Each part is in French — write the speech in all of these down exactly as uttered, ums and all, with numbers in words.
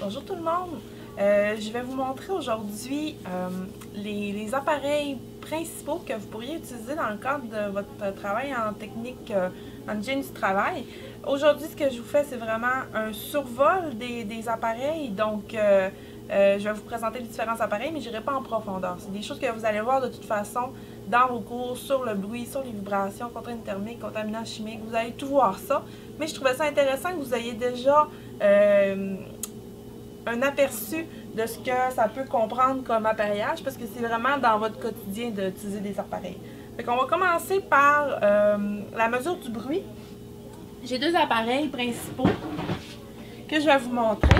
Bonjour tout le monde! Euh, je vais vous montrer aujourd'hui euh, les, les appareils principaux que vous pourriez utiliser dans le cadre de votre travail en technique, euh, en hygiène du travail. Aujourd'hui, ce que je vous fais, c'est vraiment un survol des, des appareils. Donc, euh, euh, je vais vous présenter les différents appareils, mais je n'irai pas en profondeur. C'est des choses que vous allez voir de toute façon dans vos cours sur le bruit, sur les vibrations, contraintes thermiques, contaminants chimiques. Vous allez tout voir ça. Mais je trouvais ça intéressant que vous ayez déjà euh, un aperçu de ce que ça peut comprendre comme appareillage, parce que c'est vraiment dans votre quotidien d'utiliser des appareils. Fait qu'on va commencer par euh, la mesure du bruit. J'ai deux appareils principaux que je vais vous montrer,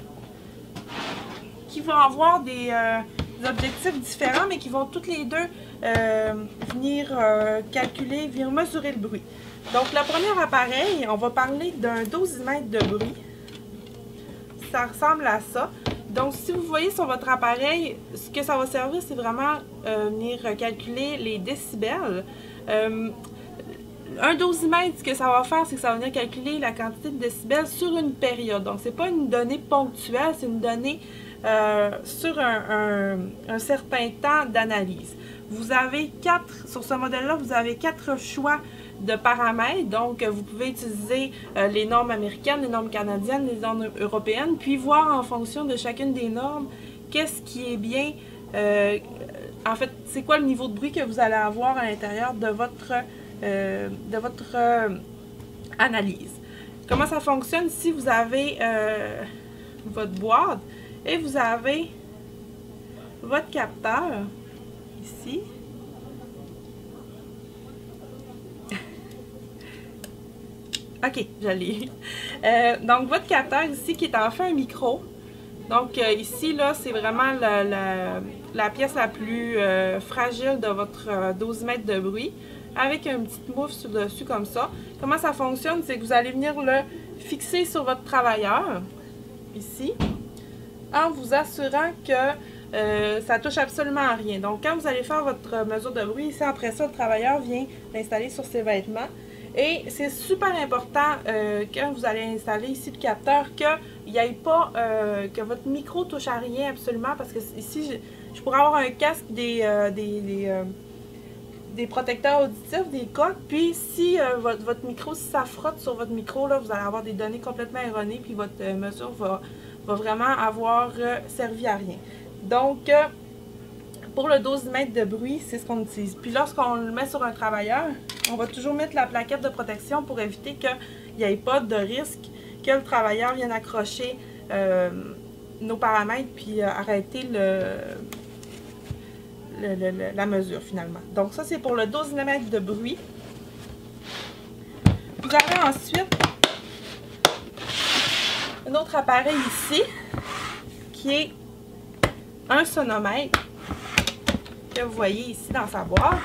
qui vont avoir des, euh, des objectifs différents, mais qui vont toutes les deux euh, venir euh, calculer, venir mesurer le bruit. Donc, le premier appareil, on va parler d'un dosimètre de bruit. Ça ressemble à ça. Donc, si vous voyez sur votre appareil, ce que ça va servir, c'est vraiment euh, venir calculer les décibels. Euh, un dosimètre, ce que ça va faire, c'est que ça va venir calculer la quantité de décibels sur une période. Donc, c'est pas une donnée ponctuelle, c'est une donnée euh, sur un, un, un certain temps d'analyse. Vous avez quatre, sur ce modèle-là, vous avez quatre choix de paramètres. Donc, vous pouvez utiliser euh, les normes américaines, les normes canadiennes, les normes européennes, puis voir en fonction de chacune des normes, qu'est-ce qui est bien, euh, en fait, c'est quoi le niveau de bruit que vous allez avoir à l'intérieur de votre, euh, de votre euh, analyse. Comment ça fonctionne? Si vous avez euh, votre boîte et vous avez votre capteur, ici, OK, je l'ai. Euh, donc, votre capteur ici qui est en fait un micro. Donc, euh, ici, là, c'est vraiment la, la, la pièce la plus euh, fragile de votre euh, dosimètre de bruit, avec une petite mouffe sur le dessus comme ça. Comment ça fonctionne? C'est que vous allez venir le fixer sur votre travailleur, ici, en vous assurant que euh, ça touche absolument à rien. Donc, quand vous allez faire votre mesure de bruit, ici, après ça, le travailleur vient l'installer sur ses vêtements. Et c'est super important euh, quand vous allez installer ici le capteur qu'il n'y ait pas, euh, que votre micro touche à rien absolument, parce que ici, je, je pourrais avoir un casque, des, euh, des, des, euh, des protecteurs auditifs, des coques, puis si euh, votre, votre micro, si ça frotte sur votre micro, là, vous allez avoir des données complètement erronées, puis votre euh, mesure va, va vraiment avoir euh, servi à rien. Donc, euh, pour le dosimètre de bruit, c'est ce qu'on utilise. Puis lorsqu'on le met sur un travailleur, on va toujours mettre la plaquette de protection pour éviter qu'il n'y ait pas de risque que le travailleur vienne accrocher euh, nos paramètres puis euh, arrêter le, le, le, le, la mesure finalement. Donc ça, c'est pour le dosimètre de bruit. Vous avez ensuite un autre appareil ici qui est un sonomètre que vous voyez ici dans sa boîte.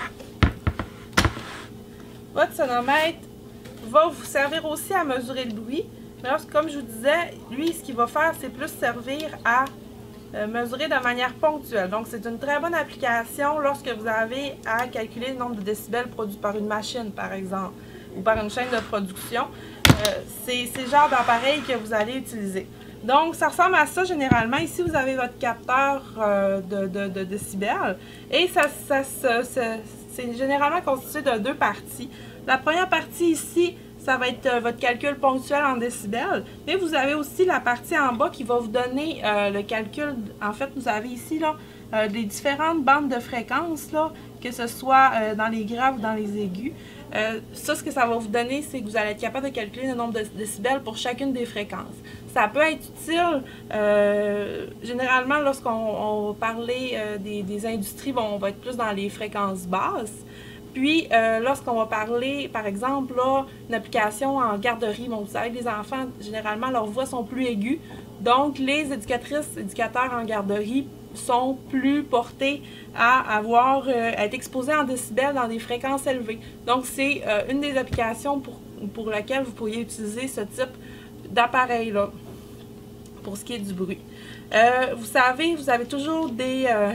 Votre sonomètre va vous servir aussi à mesurer le bruit. Mais lorsque, comme je vous disais, lui, ce qu'il va faire, c'est plus servir à euh, mesurer de manière ponctuelle. Donc, c'est une très bonne application lorsque vous avez à calculer le nombre de décibels produits par une machine, par exemple, ou par une chaîne de production. Euh, c'est ce genre d'appareil que vous allez utiliser. Donc, ça ressemble à ça généralement. Ici, vous avez votre capteur euh, de, de, de décibels et ça, ça, ça, ça c'est généralement constitué de deux parties. La première partie ici, ça va être euh, votre calcul ponctuel en décibels, mais vous avez aussi la partie en bas qui va vous donner euh, le calcul. En fait, vous avez ici là, euh, des différentes bandes de fréquences, là, que ce soit euh, dans les graves ou dans les aigus. Euh, ça, ce que ça va vous donner, c'est que vous allez être capable de calculer le nombre de décibels pour chacune des fréquences. Ça peut être utile, euh, généralement, lorsqu'on va parler euh, des, des industries, bon, on va être plus dans les fréquences basses. Puis, euh, lorsqu'on va parler, par exemple, là, une application en garderie, bon, vous savez, les enfants, généralement, leurs voix sont plus aiguës. Donc, les éducatrices, éducateurs en garderie sont plus portés à avoir, euh, à être exposés en décibels dans des fréquences élevées. Donc, c'est euh, une des applications pour, pour laquelle vous pourriez utiliser ce type d'appareil-là, pour ce qui est du bruit. Euh, vous savez, vous avez toujours des, euh,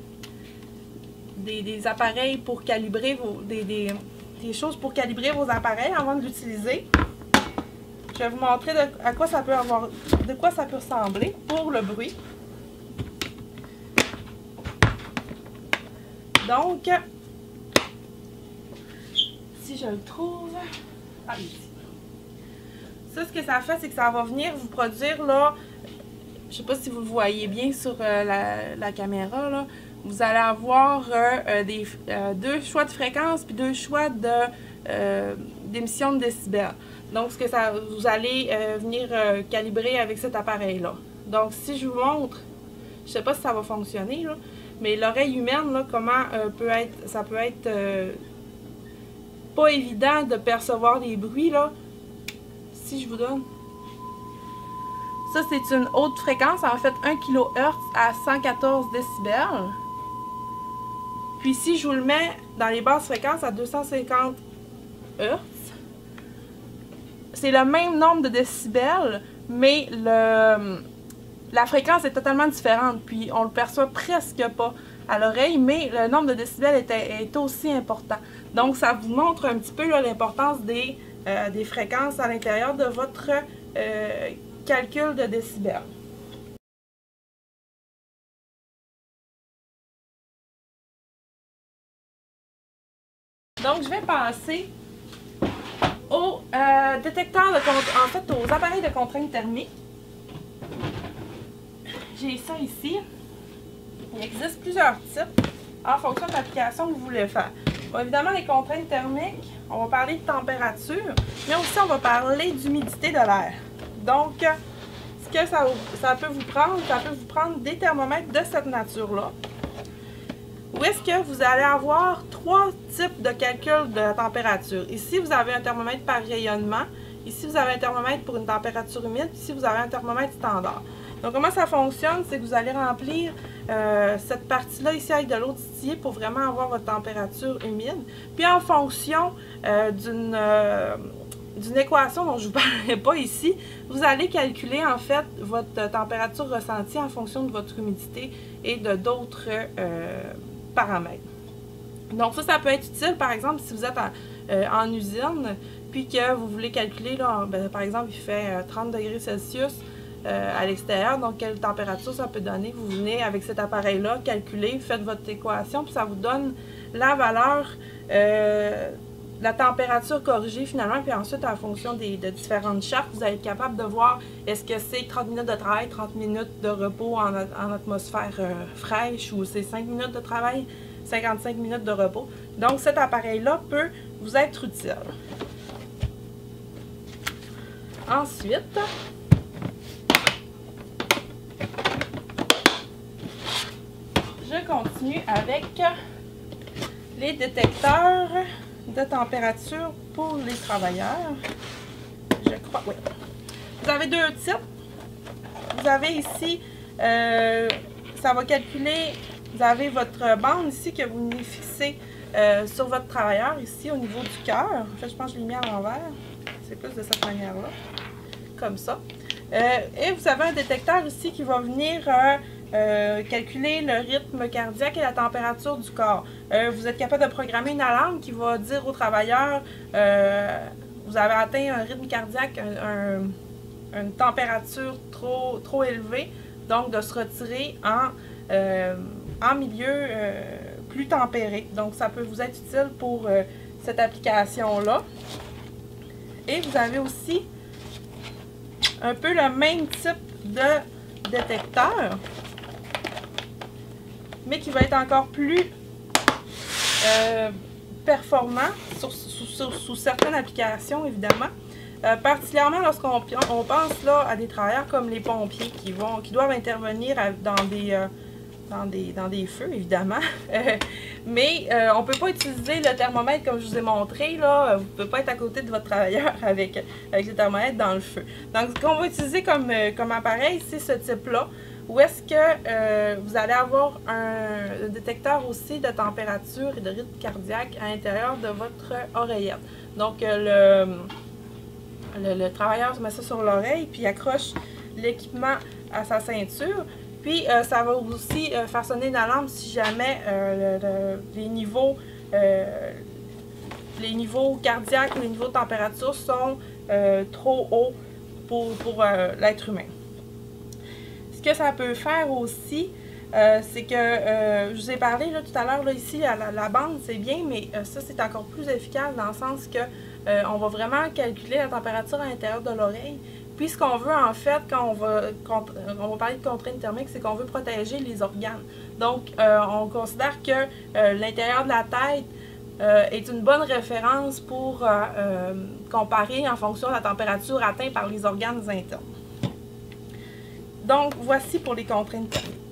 des, des appareils pour calibrer vos, des, des, des choses pour calibrer vos appareils avant de l'utiliser. Je vais vous montrer de, à quoi ça peut avoir, de quoi ça peut ressembler pour le bruit. Donc, si je le trouve, ah, ici. Ça, ce que ça fait, c'est que ça va venir vous produire, là, je sais pas si vous le voyez bien sur euh, la, la caméra, là, vous allez avoir euh, euh, des, euh, deux choix de fréquence puis deux choix de, euh, d'émission de décibels. Donc, ce que ça, vous allez euh, venir euh, calibrer avec cet appareil-là. Donc, si je vous montre, je sais pas si ça va fonctionner, là, mais l'oreille humaine, là, comment euh, peut être, ça peut être euh, pas évident de percevoir des bruits, là. Si je vous donne... Ça, c'est une haute fréquence, en fait un kilohertz à cent quatorze décibels. Puis si je vous le mets dans les basses fréquences à deux cent cinquante hertz, c'est le même nombre de décibels, mais le, la fréquence est totalement différente. Puis on le perçoit presque pas à l'oreille, mais le nombre de décibels est, est aussi important. Donc ça vous montre un petit peu l'importance des, euh, des fréquences à l'intérieur de votre euh, calcul de décibels. Donc, je vais passer au euh, détecteur de en fait aux appareils de contrainte thermique. J'ai ça ici. Il existe plusieurs types en fonction de l'application que vous voulez faire. Bon, évidemment, les contraintes thermiques, on va parler de température, mais aussi on va parler d'humidité de l'air. Donc, ce que ça, ça peut vous prendre, ça peut vous prendre des thermomètres de cette nature-là. Où est-ce que vous allez avoir trois types de calcul de température. Ici, vous avez un thermomètre par rayonnement. Ici, vous avez un thermomètre pour une température humide. Ici, vous avez un thermomètre standard. Donc, comment ça fonctionne? C'est que vous allez remplir euh, cette partie-là ici avec de l'eau distillée pour vraiment avoir votre température humide. Puis, en fonction euh, d'une... Euh, d'une équation dont je ne vous parlerai pas ici, vous allez calculer en fait votre température ressentie en fonction de votre humidité et de d'autres euh, paramètres. Donc ça, ça peut être utile par exemple si vous êtes en, euh, en usine puis que vous voulez calculer, là, ben, par exemple il fait euh, trente degrés Celsius euh, à l'extérieur, donc quelle température ça peut donner. Vous venez avec cet appareil-là, calculer, faites votre équation puis ça vous donne la valeur euh, la température corrigée finalement, puis ensuite en fonction des, de différentes chartes, vous allez être capable de voir est-ce que c'est trente minutes de travail, trente minutes de repos en, en atmosphère euh, fraîche ou c'est cinq minutes de travail, cinquante-cinq minutes de repos. Donc cet appareil-là peut vous être utile. Ensuite, je continue avec les détecteurs de température pour les travailleurs. Je crois, oui. Vous avez deux types. Vous avez ici, euh, ça va calculer, vous avez votre bande ici que vous venez fixer euh, sur votre travailleur, ici au niveau du cœur. En fait, je pense que je l'ai mis à l'envers. C'est plus de cette manière-là. Comme ça. Euh, et vous avez un détecteur ici qui va venir euh, Euh, calculer le rythme cardiaque et la température du corps. Euh, vous êtes capable de programmer une alarme qui va dire aux travailleurs euh, vous avez atteint un rythme cardiaque, un, un, une température trop, trop élevée, donc de se retirer en, euh, en milieu euh, plus tempéré. Donc ça peut vous être utile pour euh, cette application-là. Et vous avez aussi un peu le même type de détecteur, mais qui va être encore plus euh, performant sur, sur, sur, sous certaines applications, évidemment. Euh, particulièrement lorsqu'on on pense là, à des travailleurs comme les pompiers qui, vont, qui doivent intervenir à, dans, des, euh, dans, des, dans des feux, évidemment. Mais euh, on ne peut pas utiliser le thermomètre comme je vous ai montré. Là. Vous ne pouvez pas être à côté de votre travailleur avec, avec le thermomètre dans le feu. Donc, ce qu'on va utiliser comme, comme appareil, c'est ce type-là. Où est-ce que euh, vous allez avoir un, un détecteur aussi de température et de rythme cardiaque à l'intérieur de votre oreillette. Donc, euh, le, le, le travailleur se met ça sur l'oreille, puis il accroche l'équipement à sa ceinture. Puis, euh, ça va aussi euh, faire sonner une alarme si jamais euh, le, le, les, niveaux, euh, les niveaux cardiaques ou les niveaux de température sont euh, trop hauts pour, pour euh, l'être humain. Ce que ça peut faire aussi, euh, c'est que, euh, je vous ai parlé là, tout à l'heure, ici, à la, la bande, c'est bien, mais euh, ça, c'est encore plus efficace dans le sens que euh, on va vraiment calculer la température à l'intérieur de l'oreille. Puis, ce qu'on veut, en fait, quand on va, quand on va parler de contrainte thermique, c'est qu'on veut protéger les organes. Donc, euh, on considère que euh, l'intérieur de la tête euh, est une bonne référence pour euh, euh, comparer en fonction de la température atteinte par les organes internes. Donc, voici pour les contraintes thermiques.